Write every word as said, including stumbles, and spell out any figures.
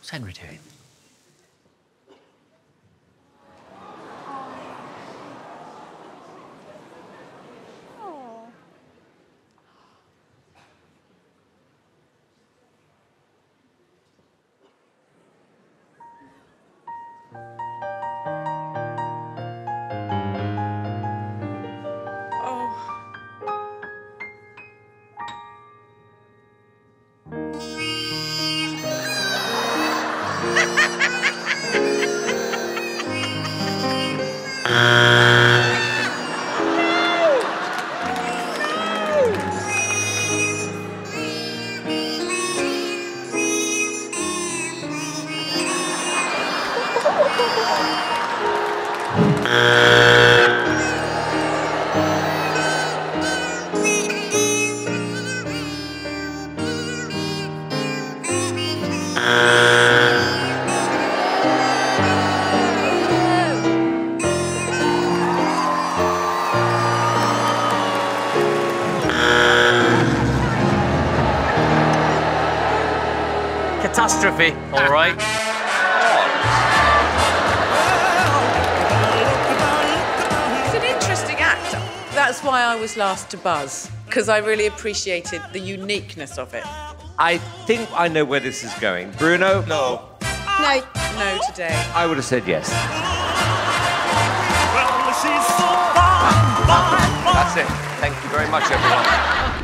What's Henry doing? Catastrophe, all right. It's an interesting act. That's why I was last to buzz, because I really appreciated the uniqueness of it. I think I know where this is going. Bruno? No. No. No today. I would have said yes. Well, she's so fine, fine, fine. That's it. Thank you very much, everyone.